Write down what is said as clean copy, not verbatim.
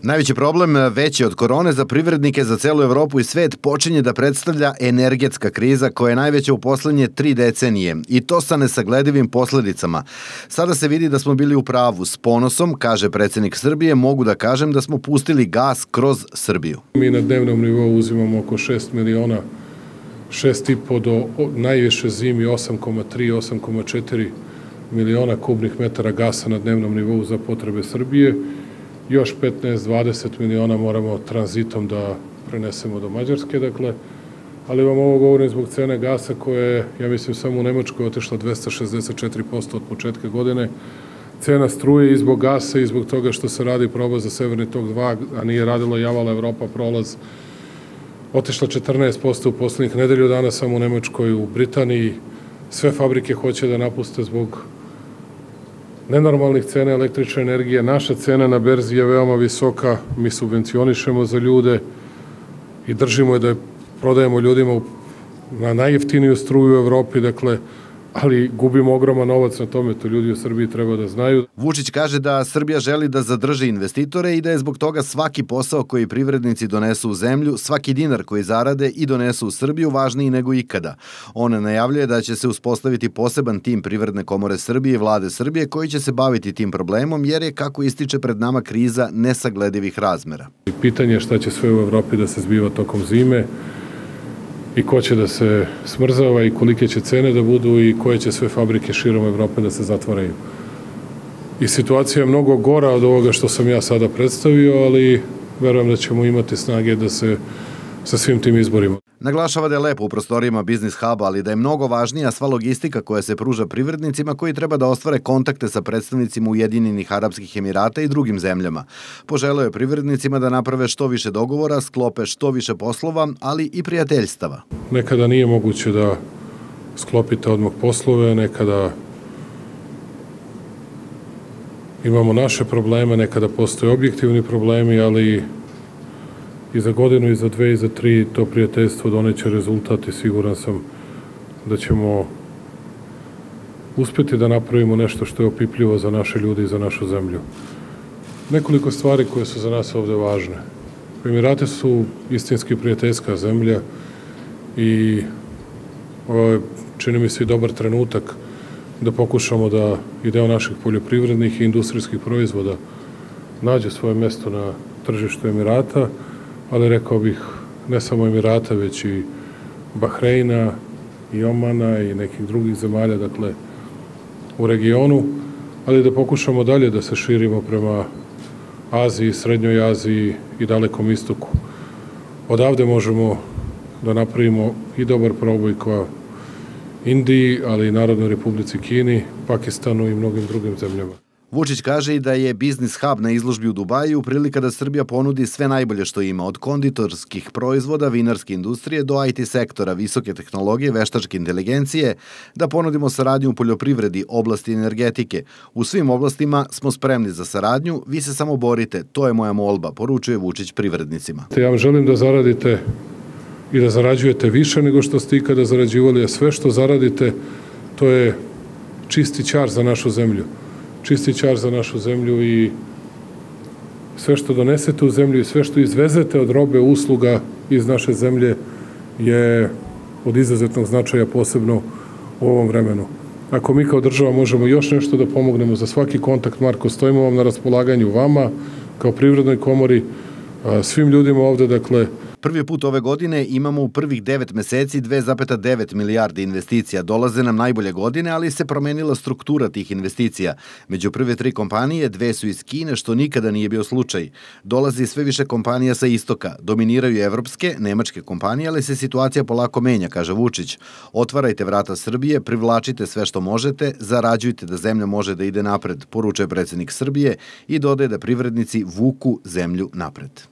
Najveći problem, veći od korone za privrednike, za celu Evropu i svet, počinje da predstavlja energetska kriza koja je najveća u poslednje 3 decenije i to sa nesagledivim posledicama. Sada se vidi da smo bili u pravu. S ponosom, kaže predsjednik Srbije, mogu da kažem da smo pustili gas kroz Srbiju. Mi na dnevnom nivou uzimamo oko 6 miliona, 6,5 do najviše zimi 8,3-8,4 miliona kubnih metara gasa na dnevnom nivou za potrebe Srbije. Još 15-20 miliona moramo tranzitom da prenesemo do Mađarske, dakle, ali vam ovo govorim zbog cene gasa koja je, ja mislim, samo u Nemačkoj otišla 264% od početka godine. Cena struje i zbog gasa i zbog toga što se radi proba za Severni tok 2, a nije radilo Javala Evropa prolaz, otišla 14% u poslednjih nedelju dana samo u Nemačkoj, u Britaniji. Sve fabrike hoće da napuste zbog nenormalnih cena električne energije. Naša cena na berzi je veoma visoka, mi subvencionišemo za ljude i držimo je da je prodajemo ljudima na najjeftiniju struju u Evropi, dakle, ali gubimo ogroman novac na tome, to ljudi u Srbiji treba da znaju. Vučić kaže da Srbija želi da zadrži investitore i da je zbog toga svaki posao koji privrednici donesu u zemlju, svaki dinar koji zarade i donesu u Srbiju važniji nego ikada. On najavljuje da će se uspostaviti poseban tim Privredne komore Srbije i vlade Srbije koji će se baviti tim problemom jer je, kako ističe, pred nama kriza nesagledivih razmera. Pitanje je šta će sve u Evropi da se zbiva tokom zime i ko će da se smrzava i kolike će cene da budu i koje će sve fabrike širom Evrope da se zatvaraju. I situacija je mnogo gora od ovoga što sam ja sada predstavio, ali verujem da ćemo imati snage da se sa svim tim izborima. Naglašava da je lepo u prostorijama Biznis Huba, ali da je mnogo važnija sva logistika koja se pruža privrednicima koji treba da ostvare kontakte sa predstavnicima Ujedinjenih Arapskih Emirata i drugim zemljama. Poželeo je privrednicima da naprave što više dogovora, sklope što više poslova, ali i prijateljstava. Nekada nije moguće da sklopite odmah poslove, nekada imamo naše probleme, nekada postoje objektivni problemi, ali i za godinu, i za 2, i za 3 to prijateljstvo doneće rezultat i siguran sam da ćemo uspeti da napravimo nešto što je opipljivo za naše ljude i za našu zemlju. Nekoliko stvari koje su za nas ovde važne. Emirati su istinski prijateljska zemlja i ovo je, čini mi se, i dobar trenutak da pokušamo da i deo naših poljoprivrednih i industrijskih proizvoda nađe svoje mesto na tržištu Emirata, ali rekao bih ne samo Emirata, već i Bahreina i Omana i nekih drugih zemalja, dakle, u regionu, ali da pokušamo dalje da se širimo prema Aziji, Srednjoj Aziji i Dalekom istoku. Odavde možemo da napravimo i dobar proboj ka Indiji, ali i Narodnoj Republici Kini, Pakistanu i mnogim drugim zemljama. Vučić kaže i da je Biznis Hub na izložbi u Dubaju prilika da Srbija ponudi sve najbolje što ima, od konditorskih proizvoda, vinarske industrije do IT sektora, visoke tehnologije, veštačke inteligencije, da ponudimo saradnju u poljoprivredi, oblasti energetike. U svim oblastima smo spremni za saradnju, vi se samo borite, to je moja molba, poručuje Vučić privrednicima. Ja vam želim da zaradite i da zarađujete više nego što ste ikada zarađivali, a sve što zaradite, to je čisti ćar za našu zemlju. Čisti ćar za našu zemlju i sve što donesete u zemlju i sve što izvezete od robe, usluga iz naše zemlje je od izuzetnog značaja, posebno u ovom vremenu. Ako mi kao država možemo još nešto da pomognemo za svaki kontakt, Marko, stojimo vam na raspolaganju vama, kao Privrednoj komori, svim ljudima ovde, dakle. Prvi put ove godine imamo u prvih 9 meseci 2,9 milijardi investicija. Dolaze nam najbolje godine, ali se promenila struktura tih investicija. Među prve 3 kompanije, 2 su iz Kine, što nikada nije bio slučaj. Dolazi sve više kompanija sa istoka. Dominiraju evropske, nemačke kompanije, ali se situacija polako menja, kaže Vučić. Otvarajte vrata Srbije, privlačite sve što možete, zarađujte da zemlja može da ide napred, poručuje predsjednik Srbije i dodaje da privrednici vuku zemlju napred.